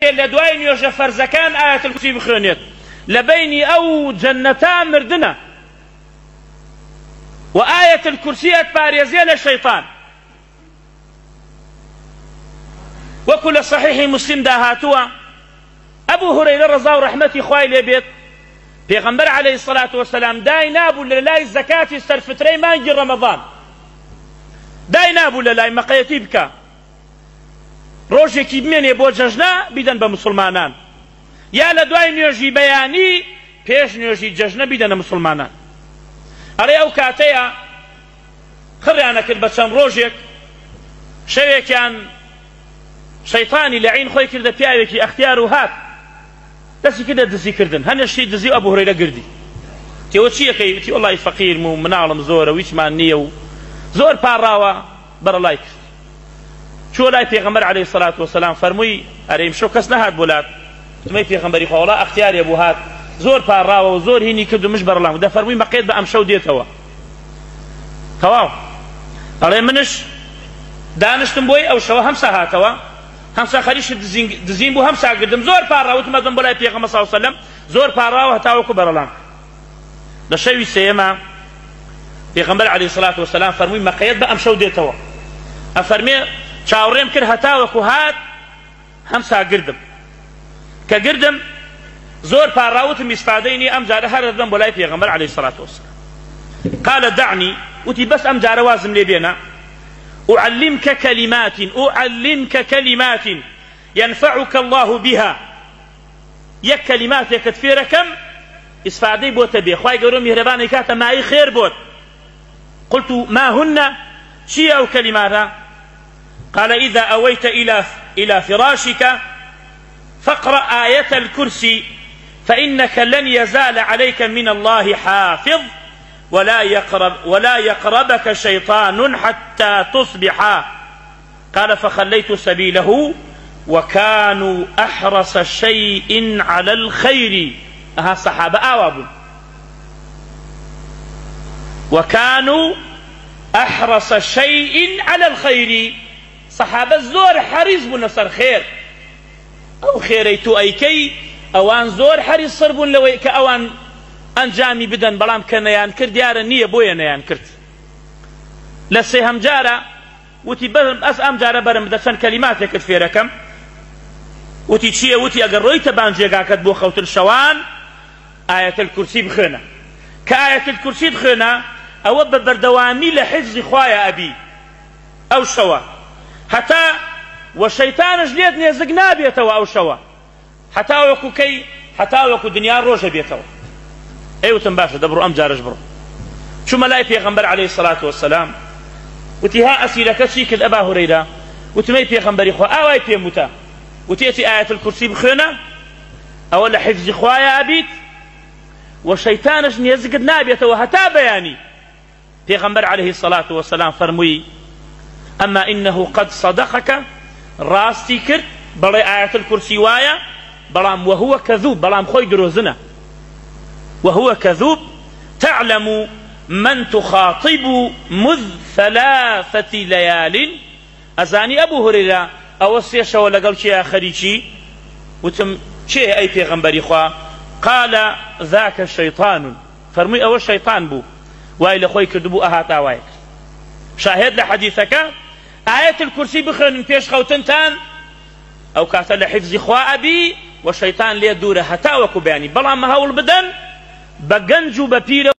لدواي نيوش فرزكان آية الكرسي بخونيت لبيني أو جنتا مردنا وآية الكرسي باريزية للشيطان وكل صحيح مسلم داهاتوا أبو هريرة رضا ورحمتي خواي لبيت پیغمبر عليه الصلاة والسلام داي نابو للاي الزكاة استرفتري ما نجي رمضان داي نابو للاي مقيتي بكا روجێکی بمێنێ بۆ جەژنە بیدەن بە مسلمانان یا لە دوای نوێژی بەیانی پێش نوێژی جەژنە بیدەنە مسلمانان ئەڵێ ئەو کاتەیە خڕیانە کرد بە چەند ڕۆژێک شەوێکیان شەیطانی لەعین خۆی کردە پیاوێکی ئەختیار و هات دەستی کردە دزیکردن هەنێشتی دزی و ئەبوو هورەیرە گردی تێوە چیەکەی وتی وەڵڵای فەقیرم و مناڵم زۆرە ویچمان نییە و زۆر پاڕاوە بەرەڵای کرد چۆ لای پێغەمبەر عەلەیهی سەڵات وەسەلام فەرمووی ئەرێ ئیمشەو کەس نەهات بۆ لات وتمەی پێغەمبەری خوا وەڵا ئەختیارێ بوو هات زۆر پاڕاوە و زۆر هینی کرد و مش بەرەڵام دەفەرمووی مەقێت بە ئەمشەو دێتەوە تەواو ئەڵێ منش دانیشتم بۆی ئەو شەوە هەمسا هاتەوە هەمسا خەریشت دزیم بوو هەمسا گردم زۆر پاڕاوە وتمە دەم بۆ لای پێغەمبەر سەڵ سەلەم زۆر پاڕاوە هەتاوەکو بەرەڵام لە شەوی سێیەمە پێغەمبەر عەلەیهی سەڵات وەسەلام فەرمووی مەقێت بە ئەمشەو دێتەوە ئەفەرمێ چاوەڕێم کرد هەتاوەکو هات هەمسا گردم کە گردم زۆر پاڕاوتم ئیسفادەی نییە ئەم جارە هەر دەدەم بۆ لای پێغەمبەر عەلەیهی سەڵات وەسەلام قال دعني وتی بەس ئەم جارە وازم لێ بێنە أعلمك كلمات ينفعك الله بها يك كلمات يكتفير كم إسفادي بوت بي خواهي قولوا مهرباني كاتا معي خير بوت قلت ما هن شيء أو كلماتها قال إذا أويت إلى فراشك فاقرأ آية الكرسي فإنك لن يزال عليك من الله حافظ ولا يقربك شيطان حتى تصبح قال فخليت سبيله وكانوا أحرص شيء على الخير أها الصحابة آوابون وكانوا أحرص شيء على الخير صحابة زور حريص بنصر خير أو خيريتو أيكي أوان زور حريص صربون لوي كأوان ئەنجامی بدەن بەڵام کە نەیان کرد دیارە نییە بۆیە نەیان کرد لە سێهەم جارە وتی ئەس ئەم جارە بەرم بدە چەند کەلیماتێکت فێرەکەم وتی چییە وتی ئەگەر ڕۆیتە بانجێگاکەت بۆ خەوتن شەوان ئایەت الکورسی بخوێنە کە ئایەت الکورسی بخوێنە ئەوە بە بەردەوامی لە حیفزی خوایە ئەبی ئەو شەوە هەتا وە شەیتانش لێت نێزک نابێتەوە ئەو شەوە هەتا وەکو دنیا ڕۆژە بێتەوە ايوتن باشا دبرو ام جارج برو شو ملاي پیغمبر عليه الصلاة والسلام وتي ها اسئلة شيك الابا هريرة وتمي پیغمبري خوا اواي بيموتا وتيتي آية الكرسي بخينا اولا حفظ خوايا ابيت وشيطانش نيزقد نابيته وهتا بياني پیغمبر عليه الصلاة والسلام فرموي اما انه قد صدقك راستي كرت بلي آية الكرسي وايا بلام وهو كذوب بلام خوي دروزنا وهو كذوب تعلم من تخاطب مذ 3 ليال أزاني أبو هريرة أوصي شو لقل شيء خريجي وتم شيء أي پیغمبري خوا قال ذاك شيطان فرمي أول شيطان بو وإلى خوي كردبو أهاتا وايك شاهد لحديثك آية الكرسي بخرن فيش خوتنتان أو كاتل حفظ خوا أبي والشيطان ليه دوره هتا وكو بياني بلا ما هول بدن بگنج و بپیر